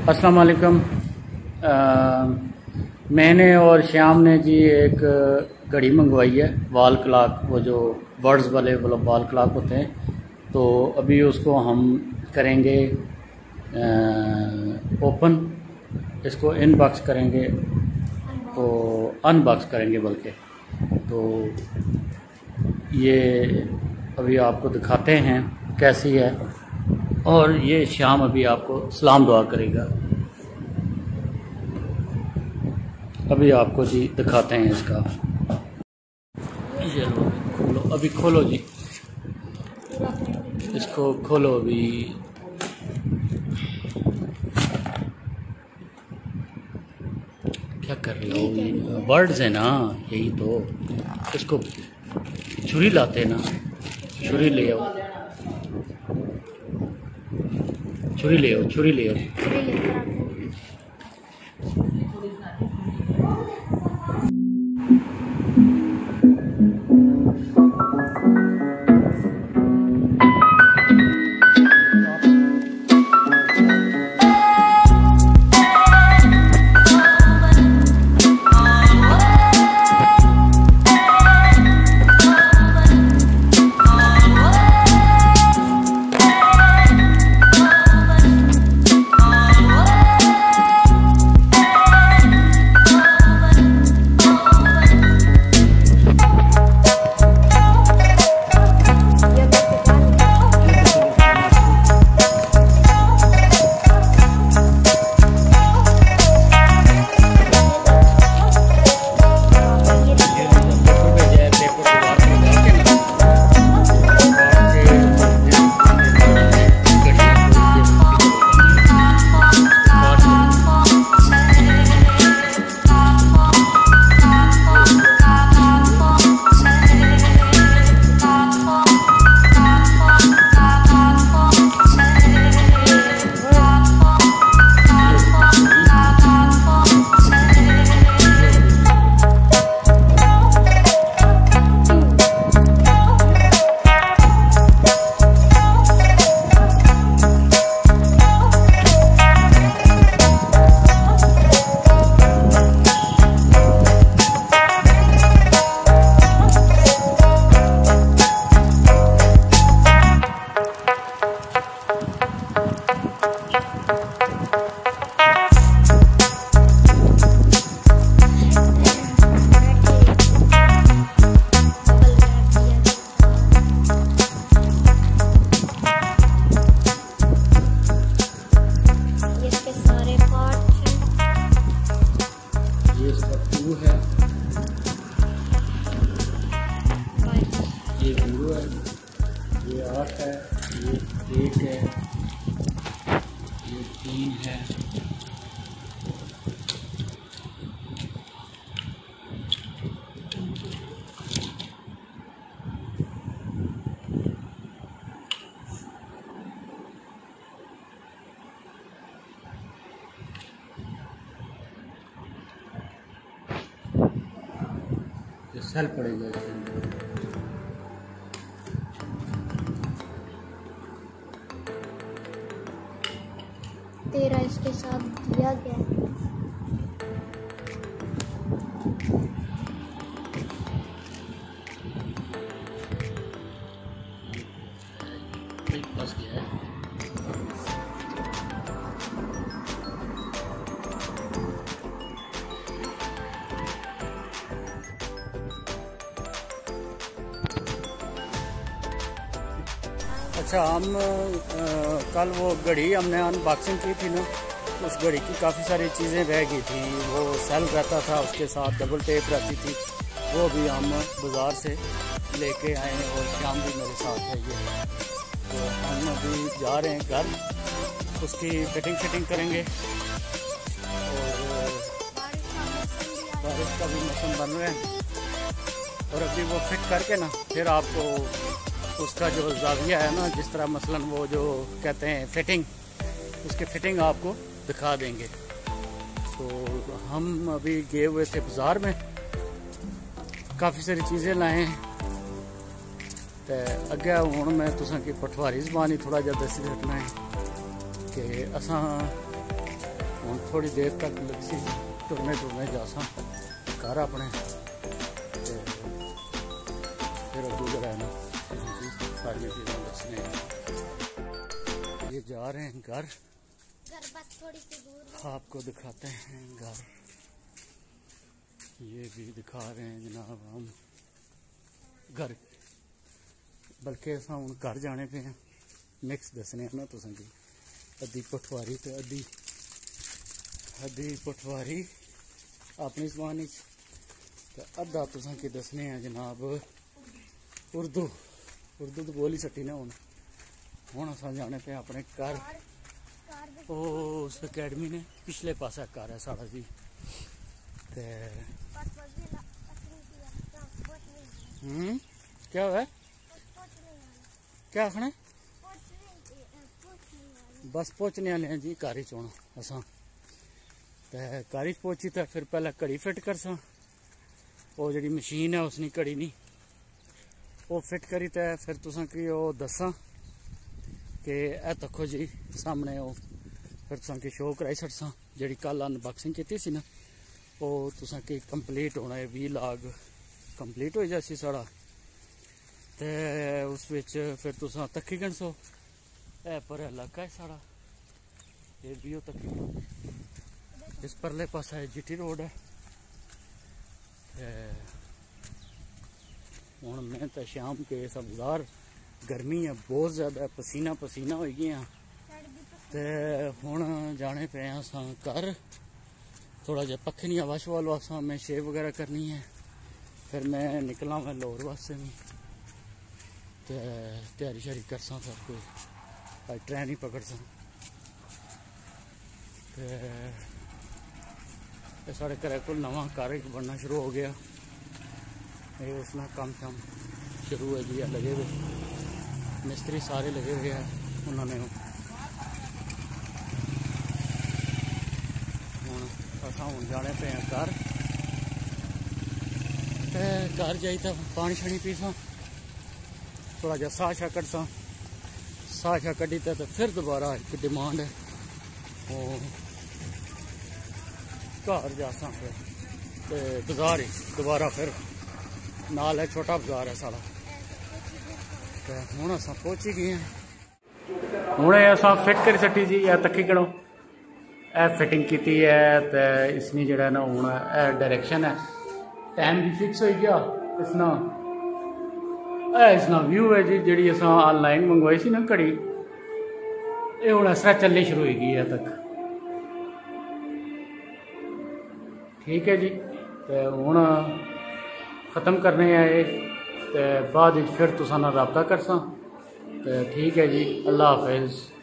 अस्सलाम वालेकुम। मैंने और श्याम ने जी एक घड़ी मंगवाई है, वॉल क्लॉक, वो जो वर्ड्स वाले वॉल क्लॉक होते हैं। तो अभी उसको हम करेंगे ओपन, इसको इनबॉक्स करेंगे, तो अनबॉक्स करेंगे बल्कि। तो ये अभी आपको दिखाते हैं कैसी है, और ये शाम अभी आपको सलाम दुआ करेगा। अभी आपको जी दिखाते हैं इसका। ये लो, खोलो, अभी खोलो जी, इसको खोलो अभी। क्या कर रहे हो? वर्ड्स है ना, यही तो। इसको छुरी लाते ना, छुरी ले आओ, छुरी ले आओ, छुरी ले आओ। ये 0 है, ये 8 है, ये 1 है, ये 3 है, ये सेल पड़ेगा इसके अंदर। तेरा इसके साथ दिया गया है। बस गया है। अच्छा, हम कल वो घड़ी हमने अनबॉक्सिंग की थी ना, उस घड़ी की काफ़ी सारी चीज़ें रह गई थी। वो सेल रहता था, उसके साथ डबल टेप रहती थी, वो भी हम बाज़ार से लेके आए, और शाम भी मेरे साथ है ये। तो हम अभी जा रहे हैं घर, उसकी फिटिंग करेंगे, और बारिश का भी मौसम बन रहा है। और अभी वो फिट करके ना, फिर आपको उसका जो ज़ाविया है ना, जिस तरह मसलन वो जो कहते हैं फिटिंग, उसकी फिटिंग आपको दिखा देंगे। तो हम अभी गए हुए थे बाज़ार में, काफ़ी सारी चीज़ें लाए हैं। तो अगे हूँ मैं तुसां की पठवारी ज़बान ही थोड़ा जहा दसी रखना है कि असां हुण थोड़ी देर तक लग्सी टुरने जासा घर अपने फिर अगू जरा ना सारी चीज़ें दसने। ये जा रहे हैं घर बस थोड़ी सी दूर आपको दिखाते हैं घर। ये भी दिखा रहे हैं जनाब हम घर, बल्कि अस हूँ घर जाने पे हैं। मिक्स दसने ना तुसें की अद्धी पठवारी तो अद्धी पठवारी अपनी जबान तो अद्धा तुसें की दसने हैं जनाब उर्दू तो बोली सटी ना। हुण अस जाने पे अपने घर। उस अकैडमी ने पिछले पासे घर है साड़ा जी। ते क्या हुआ, क्या आखना? बस पहुँचने वाले हैं जी घर च। हूँ असा तो घर पहुँची तो फिर पहले घड़ी फिट कर सा। वो जी मशीन है उसने घड़ी नहीं वो फिट करी तो फिर तुसा की दसा कि ए तको जी सामने वो फिर तुसा की शो कराई छड़सा। जी कल अनबॉक्सिंग की सी ना वो तुसा की कंप्लीट होना है 20 लाख कंप्लीट हो जासी साड़ा। तो उस विच फिर तुसा तक्की गणसो ए पर इलाका है साड़ा ये भी हो तक्की। इस परले पासा GT रोड है। हुण मैं तो शाम के बाजार गर्मी है बहुत ज़्यादा पसीना हो गया। तो हुण जाने पे अस घर थोड़ा जहा पखे नहीं हवा शवा लवा सा। मैं शेव वगैरह करनी है फिर मैं निकला मैं लाहौर वास्ते में तो तैयारी शारी कर सा फिर कोई ट्रेन ही पकड़ सा। तो साढ़े घर को नवा घर बनना शुरू हो गया। ये उसमें काम शाम शुरू है जी। लगे हुए मिस्त्री सारे लगे हुए हैं उन्होंने। असा हूँ जाने पे हैं घर। घर जाई तो पानी शानी पी सा थोड़ा जहा साह शा कट सा। साह शा कटी तो फिर दोबारा एक डिमांड है वो घर जा सा फिर बाजार ही दोबारा फिर नाल है छोटा बाजार है साड़ा। तो हुण अस पहुंची गए हैं। हुण अस फिट करी सटी जी ए तक्की करो ए फिटिंग की है। तो इसमें जरा ना हूँ डायरेक्शन है टाइम भी फिक्स हो गया। इसना व्यू है जी जी अस ऑनलाइन मंगवाई सी ना घड़ी ये हूँ इस तरह चलनी शुरू हो गई है तक। ठीक है जी। तो हूँ ख़त्म करने आए तो बाद फिर तुसा ना रब्ता कर सा। तो ठीक है जी अल्लाह हाफिज़।